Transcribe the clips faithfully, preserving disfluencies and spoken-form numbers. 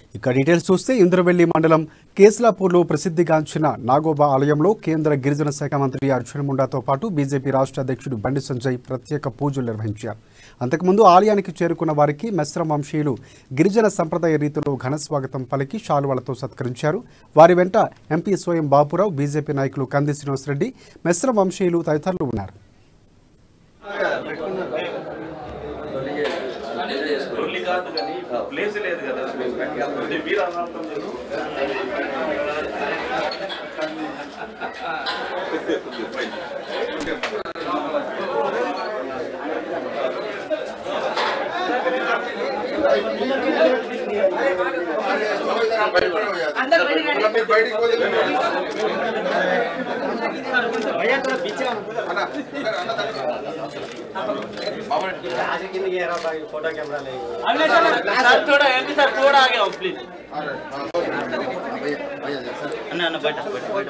ఇక డీటెయిల్స్ చూస్తే ఇంద్రవెల్లి మండలం కేస్లాపూర్లో ప్రసిద్ధిగాంచిన నాగోబా ఆలయంలో కేంద్ర గిరిజన శాఖ మంత్రి అర్జున్ ముండాతో పాటు బీజేపీ రాష్ట్ర అధ్యక్షుడు బండి సంజయ్ ప్రత్యేక పూజలు నిర్వహించారు. అంతకుముందు ఆలయానికి చేరుకున్న వారికి మెస్రం వంశీయులు గిరిజన సంప్రదాయ రీతిలో ఘన స్వాగతం పలికి శాలువాలతో సత్కరించారు. వారి వెంట ఎంపీ స్వయం బాపురావు, బీజేపీ నాయకులు కంది శ్రీనివాసరెడ్డి, మెస్రం వంశీయులు తదితరులు ఉన్నారు. ప్లేస్ లేదు కదా వీరు అనార్థం లేదు. फोटो कैमरा ले सर थोड़ा एमपी सर थोड़ा आगे आओ प्लीज अन्ना अन्ना बैठ बैठ बैठ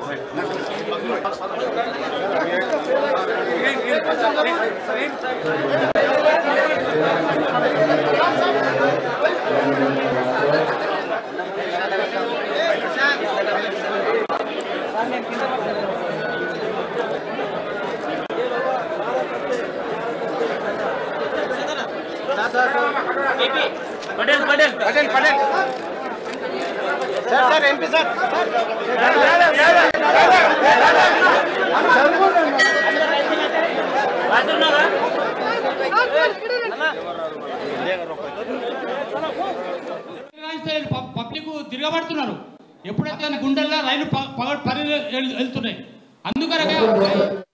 Patel Patel Patel Patel sir sir MP sir public తిరగబడుతున్నారు. ఎప్పుడైతే గుండెల్లో రైలు పగ పరి వెళ్తున్నాయి అందుకనగా